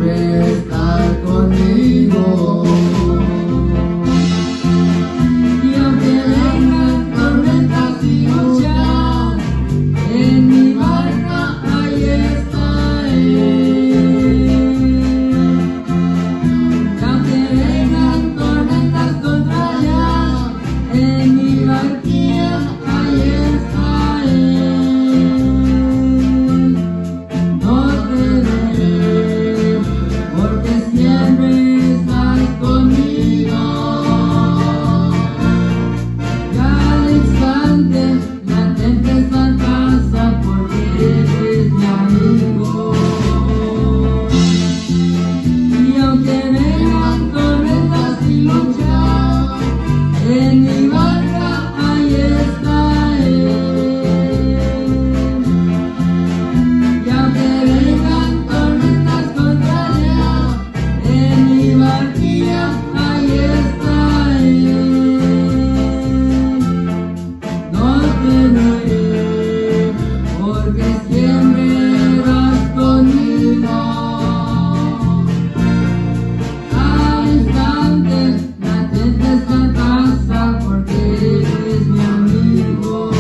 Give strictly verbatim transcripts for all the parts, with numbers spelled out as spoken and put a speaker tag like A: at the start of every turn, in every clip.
A: estar conmigo. Y aunque vengan tormentas y luchas, en mi barca ahí está Él. Y aunque vengan tormentas contra allá, en mi barquilla ahí está Él. No temeré, porque siempre estás conmigo. Cada instante la tempestad pasa, porque eres mi amigo. Y aunque vengan tormentas y luchas, en mi barca ahí está Él. Y aunque vengan tormentas contra allá, en mi barquilla ahí está Él. No temeré, porque siempre vas conmigo. Al instante la tempestad pasa, porque eres mi amigo.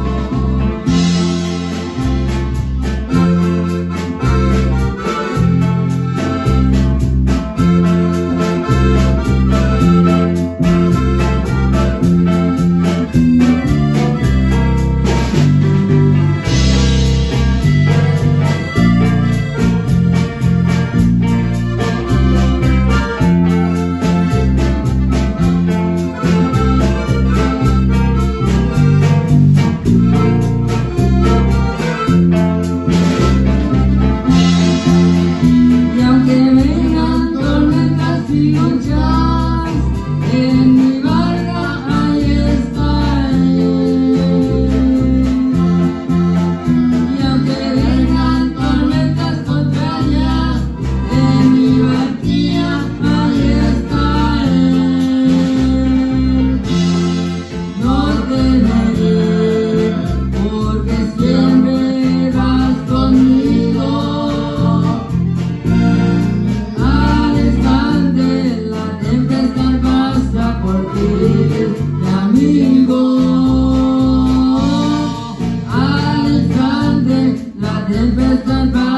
A: Y aunque vengan tormentas y luchas, en mi barca ahí está Él. Y aunque vengan tormentas contra allá, en mi barquilla ahí está Él. No temeré, porque siempre vas conmigo. Al instante la tempestad pasa, porque eres mi amigo. Al instante la tempestad pasa.